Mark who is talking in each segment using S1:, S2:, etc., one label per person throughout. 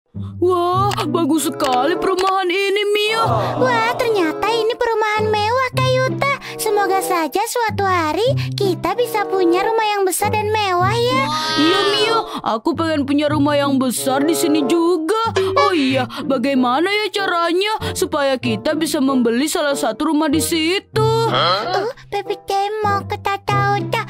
S1: Wah, bagus sekali perumahan ini, Mio.
S2: Wah, ternyata ini perumahan mewah, Kak Yuta. Semoga saja suatu hari kita bisa punya rumah yang besar dan mewah ya.
S1: Iya, Mio. Aku pengen punya rumah yang besar di sini juga. Oh iya, bagaimana ya caranya supaya kita bisa membeli salah satu rumah di situ?
S2: Baby mau ke Tata Uta,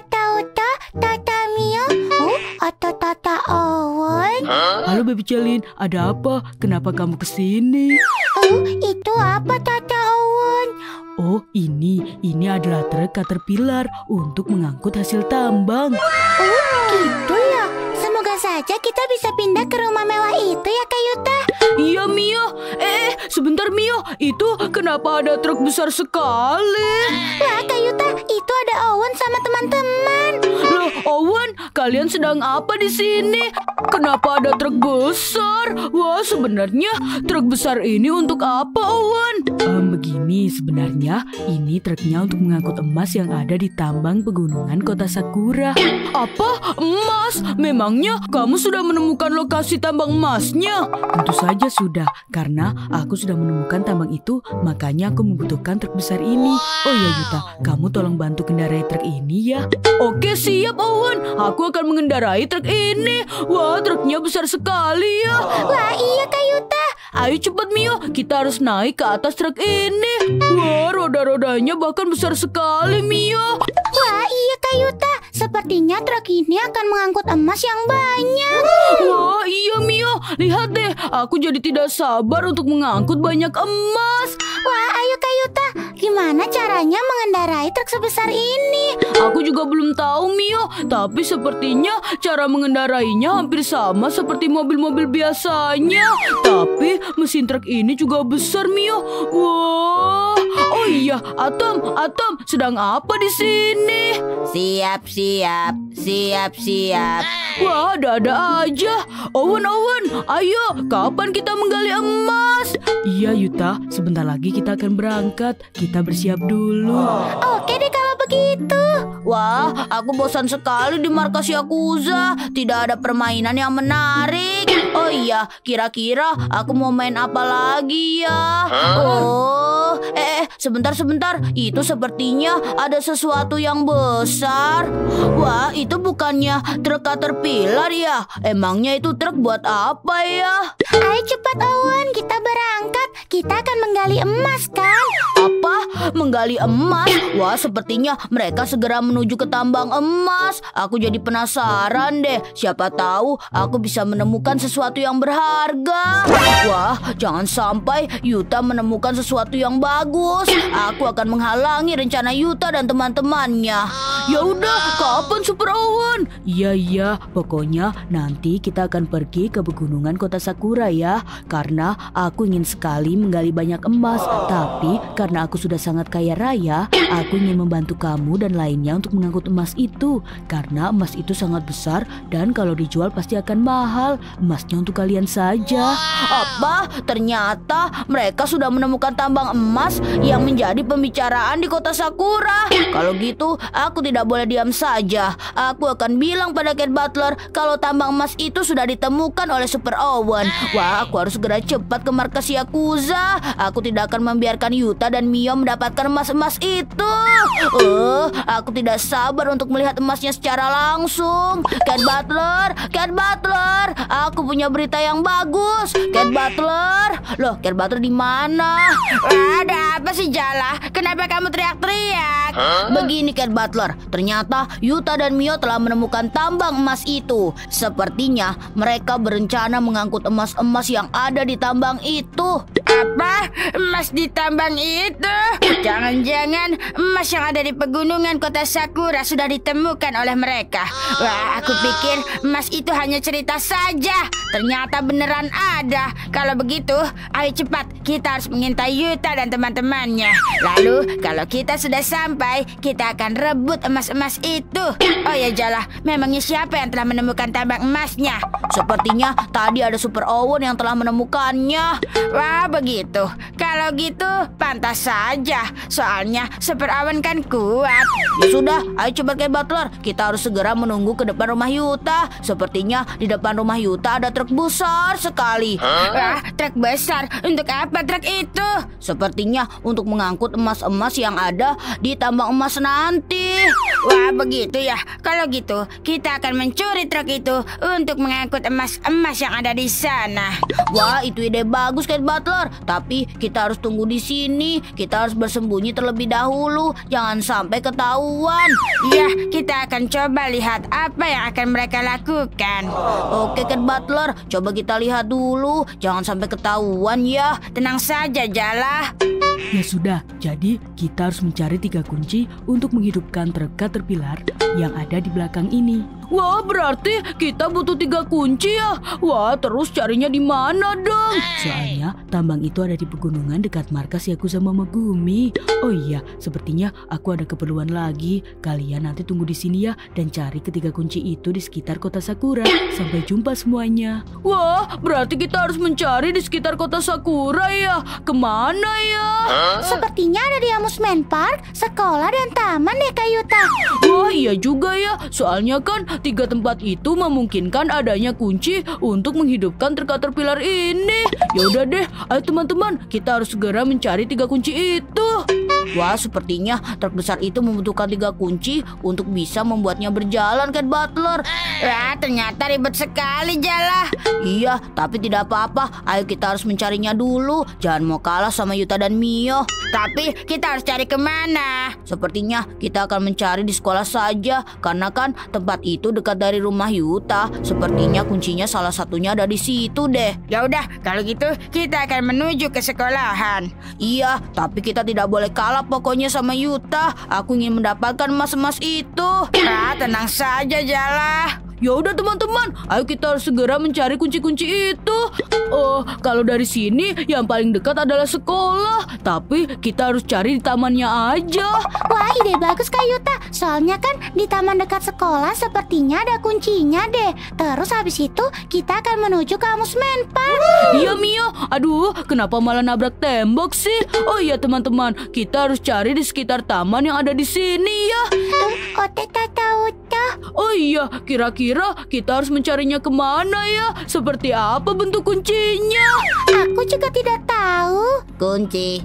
S2: Tata Mio, atau Tata Owen.
S1: Halo, Baby Celin. Ada apa? Kenapa kamu kesini?
S2: Itu apa Tata Owen?
S1: Oh, ini adalah truk Caterpillar untuk mengangkut hasil tambang.
S2: Gitu ya. Semoga saja kita bisa pindah ke rumah mewah itu ya, Kak Yuta.
S1: Iya, Mio. Sebentar, Mio. Itu kenapa ada truk besar sekali?
S2: Wah, Kak Yuta, itu ada Owen sama teman-teman.
S1: Loh, Owen, kalian sedang apa di sini? Kenapa ada truk besar? Wah, sebenarnya truk besar ini untuk apa, Owen? Begini, sebenarnya ini truknya untuk mengangkut emas yang ada di tambang pegunungan kota Sakura. Apa? Emas? Memangnya kamu sudah menemukan lokasi tambang emasnya? Tentu saja sudah, karena aku sudah menemukan tambang itu, makanya aku membutuhkan truk besar ini. Oh ya, Yuta, kamu tolong bantu kendarai truk ini ya. Oke, siap, Owen. Aku akan mengendarai truk ini. Wah, truknya besar sekali ya.
S2: Wah, iya Kak Yuta.
S1: Ayo cepat, Mio, kita harus naik ke atas truk ini. Wah, roda-rodanya bahkan besar sekali, Mio.
S2: Wah, iya Kak Yuta. Sepertinya truk ini akan mengangkut emas yang banyak.
S1: Wah, iya, Mio. Lihat deh, aku jadi tidak sabar untuk mengangkut banyak emas.
S2: Wah, ayo Kak Yuta. Gimana caranya mengendarai truk sebesar ini?
S1: Aku juga belum tahu, Mio. Tapi sepertinya cara mengendarainya hampir sama seperti mobil-mobil biasanya. Tapi mesin truk ini juga besar, Mio. Wah. Oh iya, Atom, sedang apa di sini?
S3: Siap.
S1: Wah, ada-ada aja. Owen, ayo, kapan kita menggali emas? Iya, Yuta, sebentar lagi kita akan berangkat. Kita bersiap dulu.
S2: Oke deh kalau begitu.
S3: Wah, aku bosan sekali di markas Yakuza. Tidak ada permainan yang menarik. Oh iya, kira-kira aku mau main apa lagi ya? Oh, sebentar. Itu sepertinya ada sesuatu yang besar. Wah, itu bukannya truk Caterpillar ya? Emangnya itu truk buat apa ya?
S2: Ayo cepat Owen, kita berangkat. Kita akan menggali emas kan?
S3: Apa? Menggali emas? Wah, sepertinya mereka segera menuju ke tambang emas. Aku jadi penasaran deh. Siapa tahu aku bisa menemukan sesuatu yang berharga. Wah, jangan sampai Yuta menemukan sesuatu yang bagus. Aku akan menghalangi rencana Yuta dan teman-temannya.
S1: Ya udah, kapan Super Owen? Iya, pokoknya nanti kita akan pergi ke pegunungan kota Sakura ya. Karena aku ingin sekali menggali banyak emas. Tapi karena aku sudah sangat kaya raya, aku ingin membantu kamu dan lainnya untuk mengangkut emas itu. Karena emas itu sangat besar dan kalau dijual pasti akan mahal. Emasnya untuk kalian saja.
S3: Apa? Ternyata mereka sudah menemukan tambang emas yang menjadi pembicaraan di kota Sakura. Kalau gitu, aku tidak boleh diam saja. Aku akan bilang pada Cat Butler kalau tambang emas itu sudah ditemukan oleh Super Owen. Wah, aku harus segera cepat ke markas Yakuza. Aku tidak akan membiarkan Yuta dan Mio mendapatkan emas-emas itu. Aku tidak sabar untuk melihat emasnya secara langsung. Cat Butler, aku punya berita yang bagus. Cat Butler, loh, Cat Butler di mana? Ada apa sih, Jala? Kenapa kamu teriak-teriak? Begini, Cat Butler, ternyata Yuta dan Mio telah menemukan tambang emas itu. Sepertinya mereka berencana mengangkut emas-emas yang ada di tambang itu. Apa? Emas di tambang itu? Jangan-jangan emas yang ada di pegunungan kota Sakura sudah ditemukan oleh mereka. Wah, aku pikir emas itu hanya cerita saja. Ternyata beneran ada. Kalau begitu, ayo cepat kita harus mengintai Yuta dan teman-temannya. Lalu kalau kita sudah sampai, kita akan rebut emas-emas itu. Oh ya Jala, memangnya siapa yang telah menemukan tambang emasnya? Sepertinya tadi ada Super Owen yang telah menemukannya. Wah begitu. Kalau gitu pantas saja. Soalnya Super Owen kan kuat. Ya sudah, ayo cepat Cat Butler. Kita harus segera menunggu ke depan rumah Yuta. Sepertinya di depan rumah Yuta ada truk besar sekali. Wah, truk besar. Untuk apa truk itu? Sepertinya untuk mengangkut emas-emas yang ada di tambang emas nanti. Wah, begitu ya. Kalau gitu, kita akan mencuri truk itu untuk mengangkut emas-emas yang ada di sana. Wah, itu ide bagus Cat Butler. Tapi kita harus tunggu di sini. Kita harus bersembunyi terlebih dahulu. Jangan sampai ketahuan. Ya, kita akan coba lihat apa yang akan mereka lakukan. Oke Cat Butler, coba kita lihat dulu. Jangan sampai ketahuan ya. Tenang saja Jala.
S1: Ya sudah, jadi kita harus mencari 3 kunci untuk menghidupkan truk Caterpillar yang ada di belakang ini. Wah, berarti kita butuh 3 kunci ya? Wah, terus carinya di mana dong? Soalnya tambang itu ada di pegunungan dekat markas Yakuza Momogumi. Oh iya, sepertinya aku ada keperluan lagi. Kalian nanti tunggu di sini ya dan cari ketiga kunci itu di sekitar kota Sakura. Sampai jumpa semuanya. Wah, berarti kita harus mencari di sekitar kota Sakura ya? Kemana ya?
S2: Sepertinya ada di amusement park, sekolah, dan taman deh Kak Yuta.
S1: Wah, iya juga ya. Soalnya kan 3 tempat itu memungkinkan adanya kunci untuk menghidupkan truk Caterpillar ini. Ya udah deh, ayo teman-teman, kita harus segera mencari 3 kunci itu.
S3: Wah, sepertinya truk besar itu membutuhkan 3 kunci untuk bisa membuatnya berjalan Cat Butler. Wah, ternyata ribet sekali Jala. Iya, tapi tidak apa-apa. Ayo kita harus mencarinya dulu. Jangan mau kalah sama Yuta dan Mio. Tapi kita harus cari kemana? Sepertinya kita akan mencari di sekolah saja. Karena kan tempat itu dekat dari rumah Yuta. Sepertinya kuncinya salah satunya ada di situ deh. Ya udah, kalau gitu kita akan menuju ke sekolahan. Iya, tapi kita tidak boleh kalah pokoknya sama Yuta. Aku ingin mendapatkan emas-emas itu. Ah, tenang saja Jala.
S1: Ya udah teman-teman, ayo kita harus segera mencari kunci-kunci itu. Oh, kalau dari sini yang paling dekat adalah sekolah. Tapi kita harus cari di tamannya aja.
S2: Wah, ide bagus Kak Yuta. Soalnya kan di taman dekat sekolah sepertinya ada kuncinya deh. Terus habis itu kita akan menuju ke amusement park.
S1: Iya Mio, aduh kenapa malah nabrak tembok sih? Oh iya teman-teman, kita harus cari di sekitar taman yang ada di sini ya.
S2: Ote tahu toh.
S1: Oh iya, kira-kira kita harus mencarinya kemana ya? Seperti apa bentuk kuncinya?
S2: Aku juga tidak tahu.
S3: Kunci.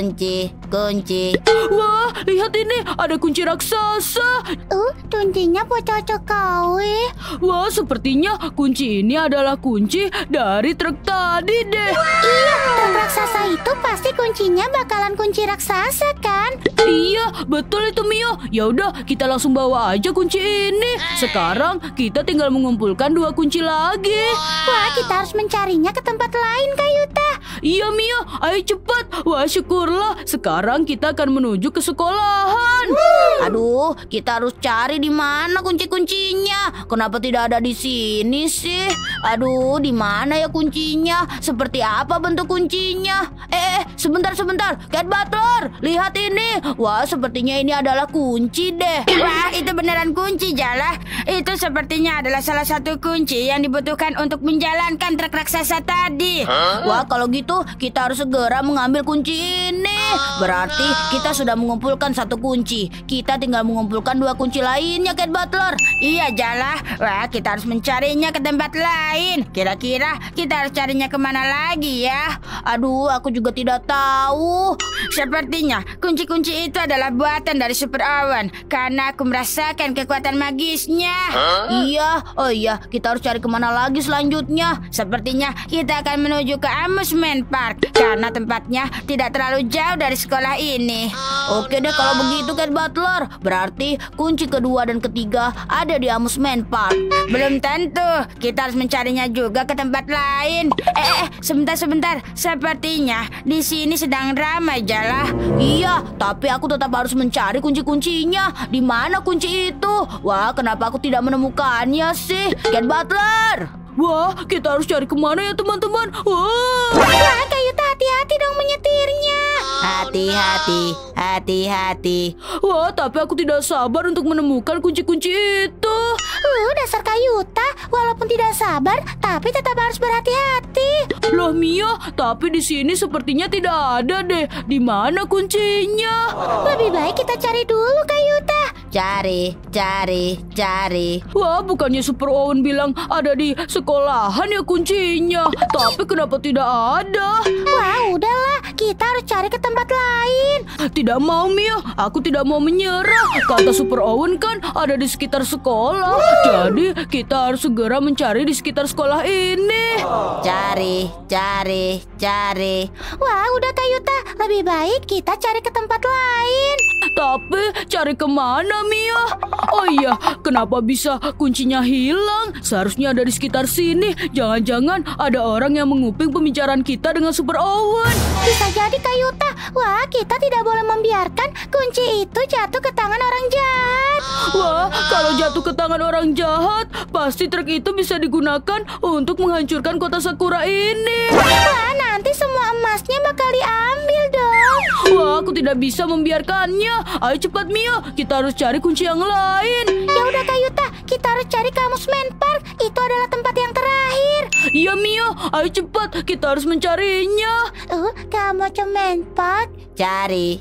S1: Wah, lihat ini, ada kunci raksasa.
S2: Kuncinya buat cocok kawe.
S1: Wah, sepertinya kunci ini adalah kunci dari truk tadi deh.
S2: Iya, truk raksasa itu pasti kuncinya bakalan kunci raksasa kan?
S1: Iya, betul itu Mio. Ya udah, kita langsung bawa aja kunci ini. Sekarang kita tinggal mengumpulkan 2 kunci lagi.
S2: Wah, kita harus mencarinya ke tempat lain Kak Yuta.
S1: Iya Mio, ayo cepat. Wah, syukurlah. Sekarang kita akan menuju ke sekolahan.
S3: Aduh, kita harus cari di mana kunci-kuncinya. Kenapa tidak ada di sini sih? Aduh, di mana ya kuncinya? Seperti apa bentuk kuncinya? Sebentar. Cat Butler, lihat ini. Wah, sepertinya ini adalah kunci deh. Wah, itu beneran kunci Jala. Itu sepertinya adalah salah satu kunci yang dibutuhkan untuk menjalankan truk raksasa tadi. Wah, kalau gitu kita harus segera mengambil kunci ini. Berarti kita sudah mengumpulkan 1 kunci. Kita tinggal mengumpulkan 2 kunci lainnya Cat Butler. Iya Jala. Wah, kita harus mencarinya ke tempat lain. Kira-kira kita harus carinya kemana lagi ya? Aduh, aku juga tidak tahu. Sepertinya kunci-kunci itu adalah buatan dari Super Owen. Karena aku merasakan kekuatan magisnya. Iya, oh iya, kita harus cari kemana lagi selanjutnya. Sepertinya kita akan menuju ke amusement park. Karena tempatnya tidak terlalu jauh dari sekolah ini. Oke deh kalau begitu Cat Butler. Berarti kunci kedua dan ketiga ada di amusement park. Belum tentu, kita harus mencarinya juga ke tempat lain. Sebentar. Sepertinya di sini sedang ramai Jala. Iya, tapi aku tetap harus mencari kunci-kuncinya. Di mana kunci itu? Wah, kenapa aku tidak menemukannya sih? Cat Butler.
S1: Wah, kita harus cari kemana ya teman-teman? Wah,
S2: Wah, Kak Yuta hati-hati dong
S3: Hati-hati, hati-hati.
S1: Wah, tapi aku tidak sabar untuk menemukan kunci-kunci itu.
S2: Dasar Kayuta, walaupun tidak sabar, tapi tetap harus berhati-hati.
S1: Loh Mia, tapi di sini sepertinya tidak ada deh. Di mana kuncinya?
S2: Lebih baik kita cari dulu, Kayuta.
S3: Cari.
S1: Wah, bukannya Super Owen bilang ada di sekolahan ya kuncinya. Tapi kenapa tidak ada?
S2: Wah, udahlah, kita harus cari ke tempat lain.
S1: Tidak mau Mia, aku tidak mau menyerah. Kata Super Owen kan ada di sekitar sekolah. Jadi kita harus segera mencari di sekitar sekolah ini.
S3: Cari.
S2: Wah, udah Kayuta, lebih baik kita cari ke tempat lain.
S1: Tapi cari kemana Mia? Oh iya, kenapa bisa kuncinya hilang? Seharusnya ada di sekitar sini. Jangan-jangan ada orang yang menguping pembicaraan kita dengan Super Owen.
S2: Bisa jadi Kayuta. Wah, kita tidak boleh membiarkan kunci itu jatuh ke tangan orang jahat.
S1: Wah, kalau jatuh ke tangan orang jahat, pasti truk itu bisa digunakan untuk menghancurkan kota Sakura ini.
S2: Wah, nanti semua emasnya bakal diambil dong.
S1: Wah, aku tidak bisa membiarkannya. Ayo cepat Mia, kita harus cari kunci yang lain.
S2: Ya udah Kayuta, kita harus cari kamus Man Park. Itu adalah tempat yang terakhir.
S1: Iya Mia, ayo cepat, kita harus mencarinya.
S2: Kamus Man Park.
S3: Cari.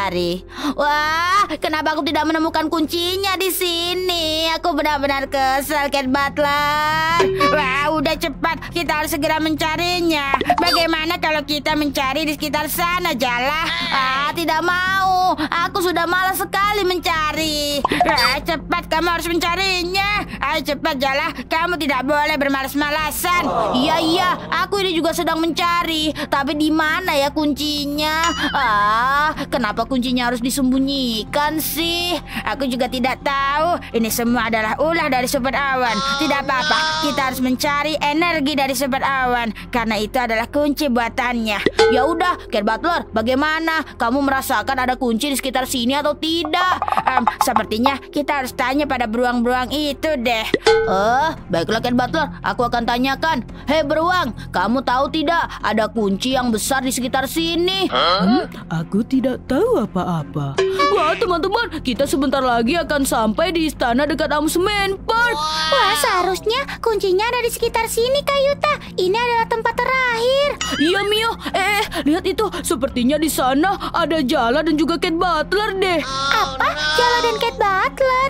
S3: Wah, kenapa aku tidak menemukan kuncinya di sini? Aku benar-benar kesel, Cat Butler. Wah, udah cepat, kita harus segera mencarinya. Bagaimana kalau kita mencari di sekitar sana, Jala? Tidak mau. Aku sudah malas sekali mencari. Cepat, kamu harus mencarinya. Ayo cepat, Jala. Kamu tidak boleh bermalas-malasan. Iya, aku ini juga sedang mencari. Tapi di mana ya kuncinya? Kenapa kuncinya harus disembunyikan sih? Aku juga tidak tahu. Ini semua adalah ulah dari Super Awan. Tidak apa-apa, kita harus mencari energi dari Super Awan karena itu adalah kunci buatannya. Ya udah, Cat Butler, bagaimana? Kamu merasakan ada kunci di sekitar sini atau tidak? Sepertinya kita harus tanya pada beruang-beruang itu deh. Baiklah Cat Butler, aku akan tanyakan. Hei beruang, kamu tahu tidak ada kunci yang besar di sekitar sini?
S1: Aku tidak tahu apa-apa. Wah teman-teman, kita sebentar lagi akan sampai di istana dekat Amusement Park.
S2: Wah, seharusnya kuncinya ada di sekitar sini, Kayuta. Ini adalah tempat terakhir.
S1: Iya Mia, lihat itu. Sepertinya di sana ada Jala dan juga Cat Butler deh.
S2: Apa? Jala dan Cat Butler?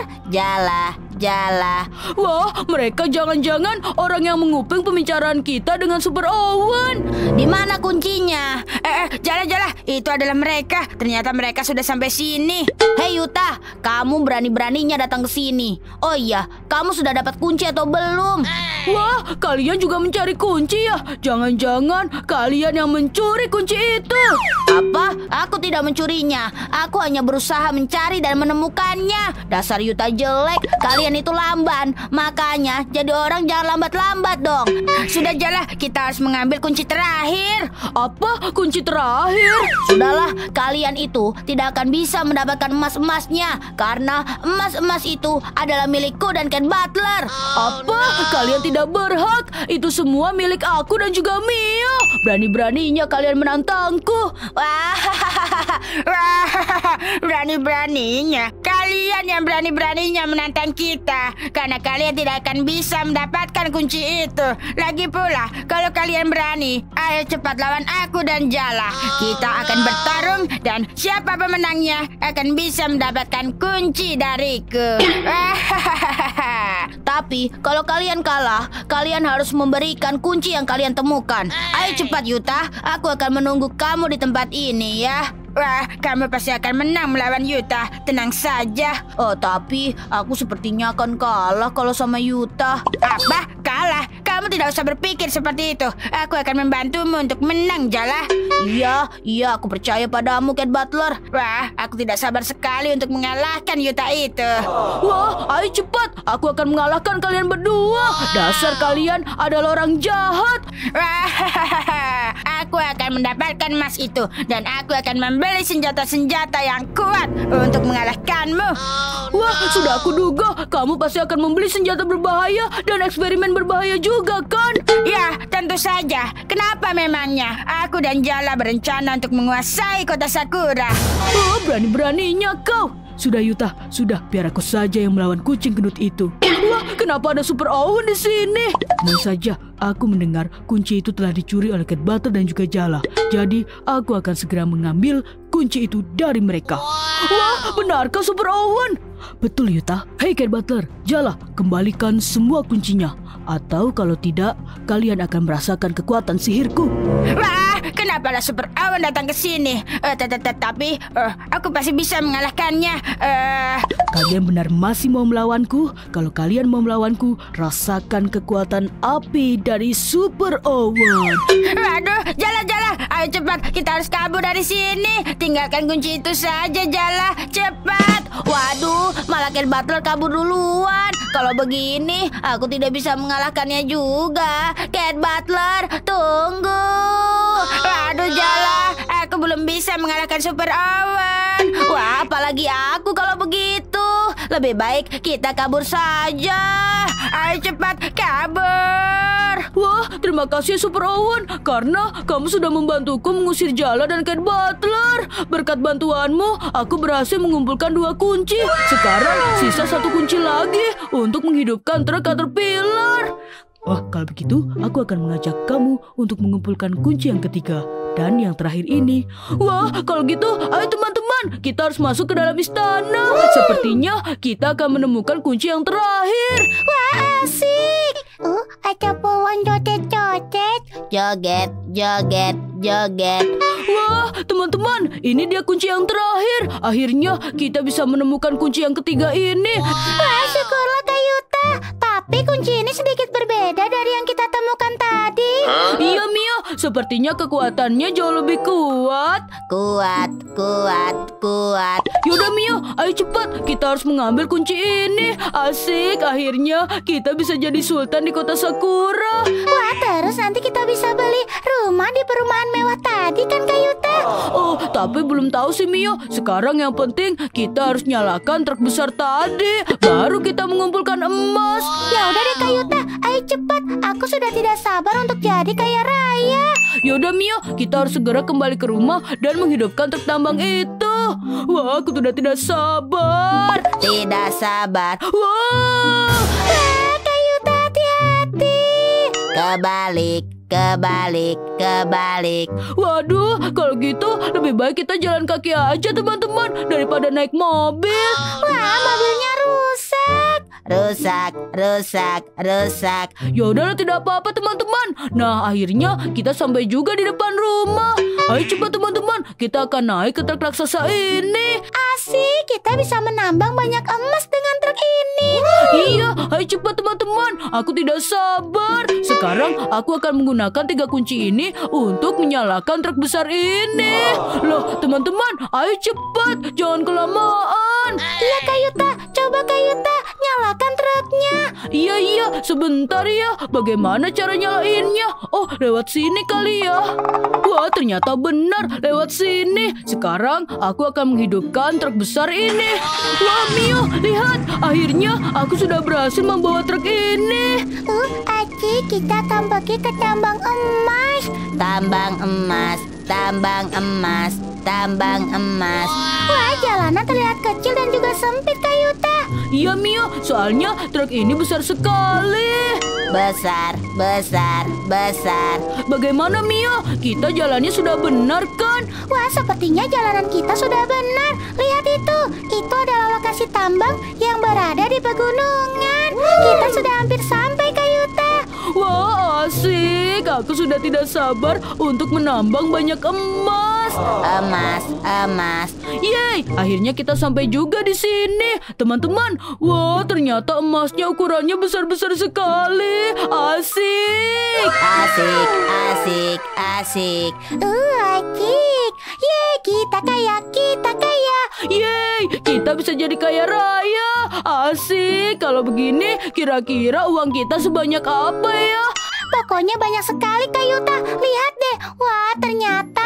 S3: Jala.
S1: Wah, mereka jangan-jangan orang yang menguping pembicaraan kita dengan Super Owen.
S3: Di mana kuncinya? Jala, itu adalah mereka. Ternyata mereka sudah sampai sini. Hei Yuta, kamu berani-beraninya datang ke sini. Oh iya, kamu sudah dapat kunci atau belum?
S1: Wah, kalian juga mencari kunci ya? Jangan-jangan kalian yang mencuri kunci itu.
S3: Apa? Aku tidak mencurinya. Aku hanya berusaha mencari dan menemukannya. Dasar Yuta jelek, kalian itu lamban. Makanya jadi orang jangan lambat-lambat dong. Sudah Jala, kita harus mengambil kunci terakhir.
S1: Apa kunci terakhir?
S3: Sudahlah, kalian itu tidak akan bisa mendapatkan emas-emasnya karena emas-emas itu adalah milikku dan Cat Butler.
S1: Apa? Kalian tidak berhak. Itu semua milik aku dan juga Mia. Berani-beraninya kalian menantangku.
S3: Berani-beraninya kalian yang berani-beraninya menantang kita karena kalian tidak akan bisa mendapatkan kunci itu. Lagi pula, kalau kalian berani, ayo cepat lawan aku dan Jala. Kita akan bertarung dan siapa pemenangnya akan bisa mendapatkan kunci dariku. Tapi kalau kalian kalah, kalian harus memberikan kunci yang kalian temukan. Ayo cepat Yuta, aku akan menunggu kamu di tempat ini ya. Wah, kamu pasti akan menang melawan Yuta. Tenang saja. Oh, tapi aku sepertinya akan kalah kalau sama Yuta. Apa? Kalah? Kamu tidak usah berpikir seperti itu. Aku akan membantumu untuk menang, Jala. Iya, aku percaya padamu, Cat Butler. Wah, aku tidak sabar sekali untuk mengalahkan Yuta itu.
S1: Wah, ayo cepat. Aku akan mengalahkan kalian berdua. Dasar kalian adalah orang jahat.
S3: Wah, aku akan mendapatkan emas itu. Dan aku akan membeli senjata-senjata yang kuat untuk mengalahkanmu.
S1: Wah, sudah aku duga kamu pasti akan membeli senjata berbahaya dan eksperimen berbahaya juga kan?
S3: Ya, tentu saja. Kenapa memangnya? Aku dan Jala berencana untuk menguasai kota Sakura.
S1: Oh, berani-beraninya kau. Sudah Yuta, sudah, biar aku saja yang melawan kucing gendut itu. Wah, kenapa ada Super Owen di sini? Tenang saja, aku mendengar kunci itu telah dicuri oleh Cat Butler dan juga Jala. Jadi, aku akan segera mengambil kunci itu dari mereka. Wah, benarkah Super Owen? Betul Yuta. Hei Cat Butler, Jala, kembalikan semua kuncinya. Atau kalau tidak, kalian akan merasakan kekuatan sihirku.
S3: Wah, kenapalah Super Owen datang ke sini? Tapi aku pasti bisa mengalahkannya.
S1: Kalian benar masih mau melawanku? Kalau kalian mau melawanku, rasakan kekuatan api dari Super Owen.
S3: Waduh, Jala, ayo cepat, kita harus kabur dari sini. Tinggalkan kunci itu saja, Jala, cepat. Waduh, malah Cat Butler kabur duluan. Kalau begini, aku tidak bisa mengalahkannya juga. Cat Butler, tunggu. Waduh, Jala, aku belum bisa mengalahkan Super Owen. Wah, apalagi aku kalau begitu. Lebih baik kita kabur saja. Ayo cepat, kabur.
S1: Wah, terima kasih Super Owen, karena kamu sudah membantuku mengusir Jala dan Cat Butler. Berkat bantuanmu, aku berhasil mengumpulkan 2 kunci. Sekarang sisa 1 kunci lagi untuk menghidupkan truk Caterpillar. Wah, kalau begitu, aku akan mengajak kamu untuk mengumpulkan kunci yang ketiga. Dan yang terakhir ini. Wah, kalau gitu, ayo teman-teman, kita harus masuk ke dalam istana. Sepertinya kita akan menemukan kunci yang terakhir.
S2: Wah, asik. Ada pohon cotet-cotet.
S3: Joget, joget, joget.
S1: Wah, teman-teman, ini dia kunci yang terakhir. Akhirnya kita bisa menemukan kunci yang ketiga ini.
S2: Wah, syukurlah Kak Yuta. Tapi kunci ini sedikit berbeda dari yang kita temukan tadi.
S1: Iya, Mia, sepertinya kekuatannya jauh lebih kuat.
S3: Kuat, kuat, kuat.
S1: Yaudah Mia, ayo cepat, kita harus mengambil kunci ini. Asik, akhirnya kita bisa jadi sultan di kota Sakura.
S2: Wah, terus nanti kita bisa beli rumah di perumahan mewah tadi kan Kak Yuta?
S1: Oh, tapi belum tahu sih Mia. Sekarang yang penting kita harus nyalakan truk besar tadi. Baru kita mengumpulkan emas.
S2: Ya udah deh Kak Yuta, ayo cepat. Aku sudah tidak sabar untuk jadi kaya raya.
S1: Yaudah Mia, kita harus segera kembali ke rumah dan menghidupkan truk tambang itu. Wah, aku sudah tidak sabar.
S3: Tidak sabar.
S1: Wah,
S2: Kak Yuta, hati-hati.
S3: Kebalik, kebalik, kebalik.
S1: waduh, kalau gitu lebih baik kita jalan kaki aja teman-teman daripada naik mobil.
S2: Wah, mobilnya rusak.
S3: Rusak, rusak, rusak.
S1: Ya udahlah, tidak apa-apa teman-teman. Nah, akhirnya kita sampai juga di depan rumah. Ayo cepat teman-teman, kita akan naik ke truk raksasa ini.
S2: Asik, kita bisa menambang banyak emas dengan truk ini.
S1: Iya, ayo cepat teman-teman. Aku tidak sabar. Sekarang aku akan menggunakan 3 kunci ini untuk menyalakan truk besar ini. Loh, teman-teman, ayo cepat, jangan kelamaan.
S2: Iya Kak Yuta, coba Kak Yuta nyalakan truknya.
S1: Iya, sebentar ya. Bagaimana cara nyalainnya? Oh, lewat sini kali ya. Wah, ternyata benar lewat sini. Sekarang aku akan menghidupkan truk besar ini. Wah, Mio, lihat. Akhirnya aku sudah berhasil membawa truk ini.
S2: Aci, kita akan pergi ke tambang emas.
S3: Tambang emas, tambang emas, tambang emas.
S2: Wah, jalanan terlihat kecil dan juga sempit Kak Yuta.
S1: Iya, Mio, soalnya truk ini besar sekali.
S3: Besar, besar, besar.
S1: Bagaimana, Mio? Kita jalannya sudah benar kan?
S2: Wah, sepertinya jalanan kita sudah benar. Lihat itu adalah lokasi tambang yang berada di pegunungan. Kita sudah hampir sampai Kak Yuta.
S1: Wah, asik. Aku sudah tidak sabar untuk menambang banyak emas.
S3: Emas, emas.
S1: Yeay, akhirnya kita sampai juga di sini. Teman-teman, wah, ternyata emasnya ukurannya besar-besar sekali. Asik.
S3: Asik, asik, asik.
S2: Asik. Yeay, kita kaya, kita kaya.
S1: Yeay, kita bisa jadi kaya raya. Asik, kalau begini kira-kira uang kita sebanyak apa ya?
S2: Pokoknya banyak sekali Kak Yuta. Lihat deh. Wah, ternyata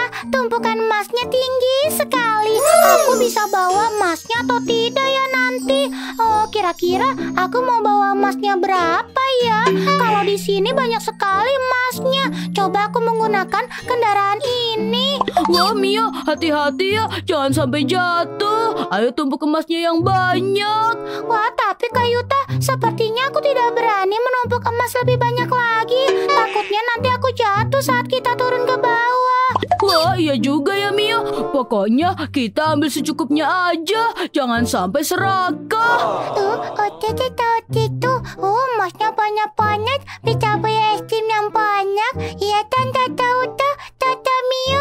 S2: Aku mau bawa emasnya berapa ya? Kalau di sini banyak sekali emasnya. Coba aku menggunakan kendaraan ini.
S1: Wah Mia, hati-hati ya, jangan sampai jatuh. Ayo tumpuk emasnya yang banyak.
S2: Wah, tapi Kak Yuta, sepertinya aku tidak berani menumpuk emas lebih banyak lagi. Takutnya nanti aku jatuh saat kita turun ke bawah.
S1: Wah iya juga ya Mia. Pokoknya kita ambil secukupnya aja, jangan sampai serakah.
S2: Itu. Emasnya banyak-banyak. Bisa beli es krim yang banyak. Iya, Tata Mia.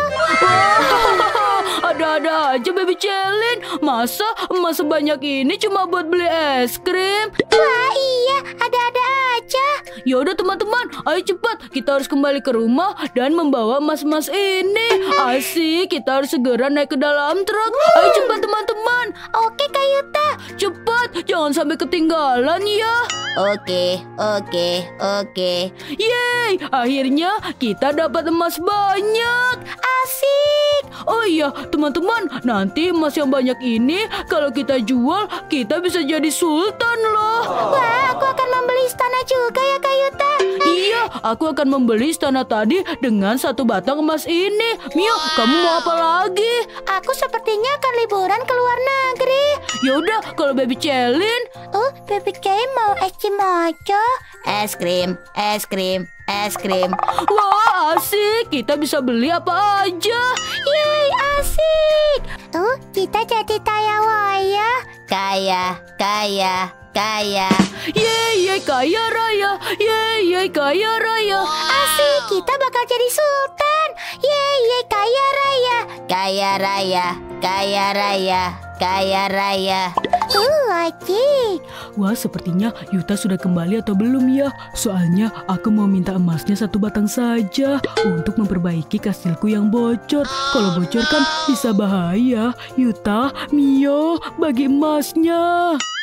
S1: Ada-ada aja Baby Celin. Masa emas sebanyak ini cuma buat beli es krim?
S2: Wah, iya, ada-ada aja.
S1: Ya udah teman-teman, ayo cepat, kita harus kembali ke rumah dan membawa emas-emas ini. Asik, kita harus segera naik ke dalam truk. Ayo cepat teman-teman.
S2: Oke, Kak Yuta.
S1: Cepat, jangan sampai ketinggalan ya.
S3: Oke.
S1: Yeay, akhirnya kita dapat emas banyak.
S2: Asik.
S1: Oh iya, teman-teman, nanti emas yang banyak ini kalau kita jual, kita bisa jadi sultan loh.
S2: Wah, aku akan membeli istana juga ya, Kak Yuta.
S1: Iya, aku akan membeli istana tadi dengan 1 batang emas ini. Mia, kamu mau apa lagi?
S2: Aku sepertinya akan liburan ke luar negeri.
S1: Ya udah, kalau Baby Celin,
S2: Baby Kay mau es krim aja.
S3: Es krim.
S1: wah asik, kita bisa beli apa aja.
S2: Yeay, asik. Kita jadi kaya raya.
S3: Kaya.
S1: Yeay, kaya raya. Yeay, kaya raya.
S2: Asik, kita bakal jadi sultan. Yeay, kaya raya.
S3: Kaya raya.
S2: Asik.
S1: Wah, sepertinya Yuta sudah kembali atau belum ya? Soalnya aku mau minta emasnya 1 batang saja untuk memperbaiki kastilku yang bocor. Kalau bocor kan bisa bahaya. Yuta, Mio, bagi emasnya.